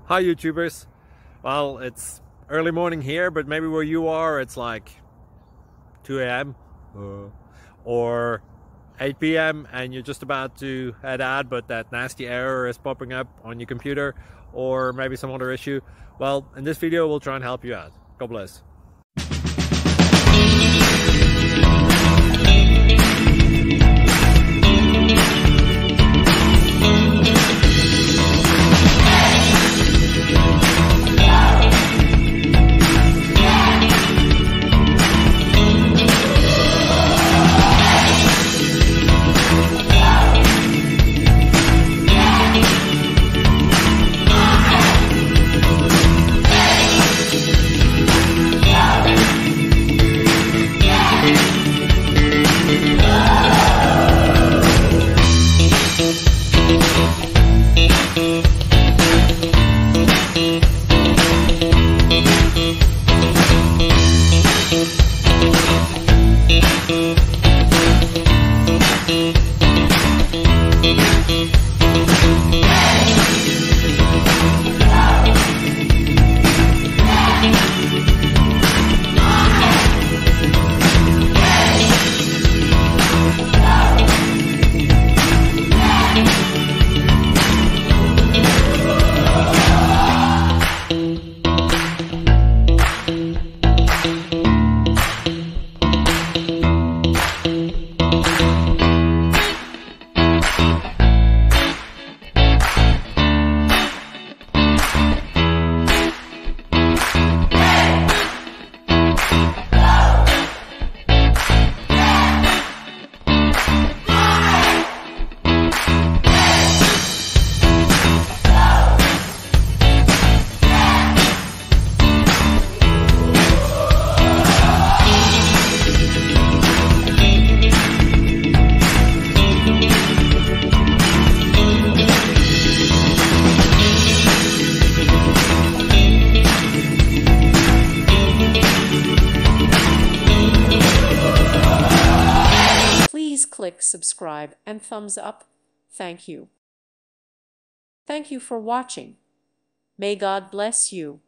Hi YouTubers. Well, it's early morning here, but maybe where you are it's like 2 a.m. or 8 p.m. and you're just about to head out, but that nasty error is popping up on your computer, or maybe some other issue. Well, in this video we'll try and help you out. God bless. Please click subscribe and thumbs up. Thank you. Thank you for watching. May God bless you.